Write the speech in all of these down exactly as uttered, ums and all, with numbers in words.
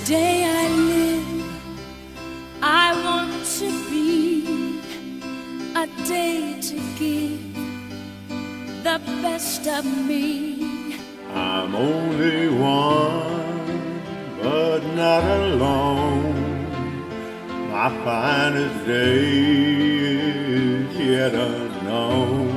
day I live, I want to be a day to give the best of me. I'm only one, but not alone. My finest day is yet unknown.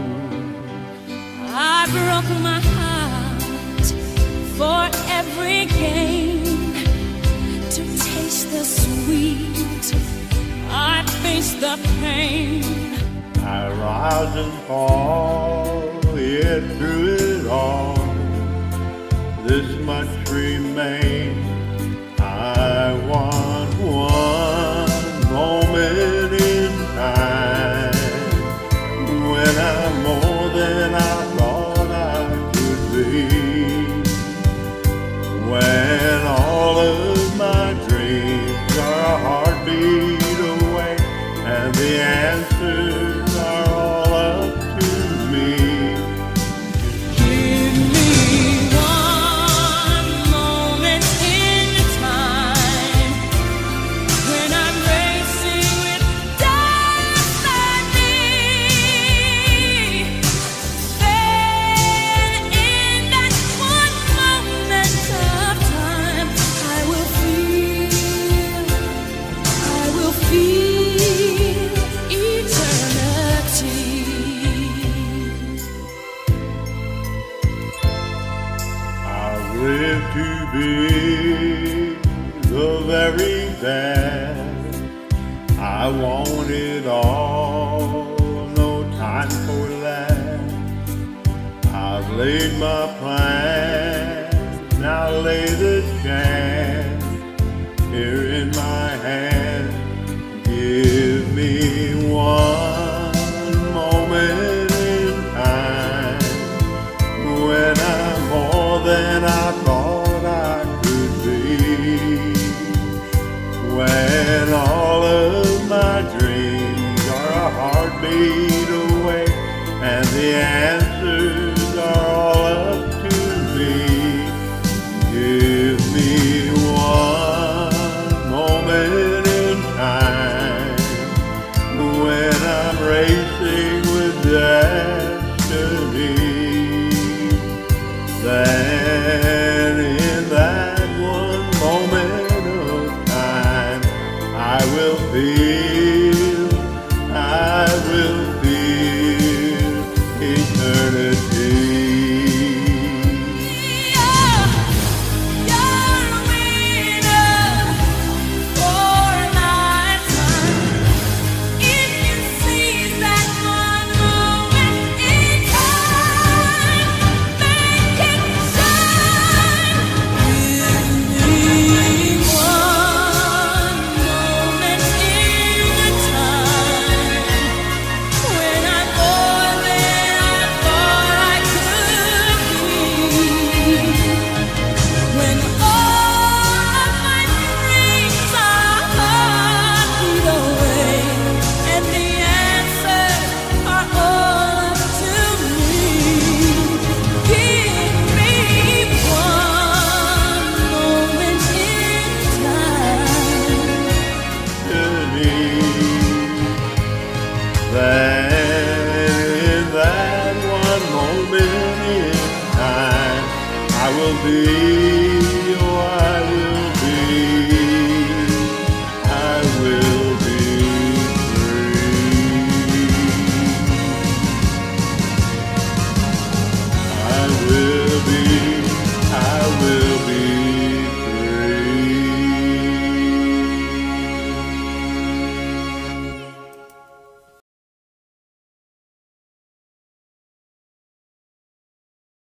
I broke my heart for every gain, to taste the sweet, I face the pain. I rise and fall, yet through it all, this much remains. I want one moment in time, when I'm more than I thought I could be, when all of my dreams are a heartbeat away, and the answers are all up to me. Give me one moment in time, when I'm racing with destiny. Then in that one moment of time, I will feel, I will feel eternity. I've lived to be the very best. I want it all, no time for less. I've laid my plans, now lay the chance here in my hand. Give me one moment in time, when I'm more than I thought I could be, when all of my dreams are a heartbeat away, and the answers are all up to me. Give me one moment in time, when I'm racing with destiny. Then in that one moment of time, I will feel, I will feel eternity. Then in that one moment in time, I will be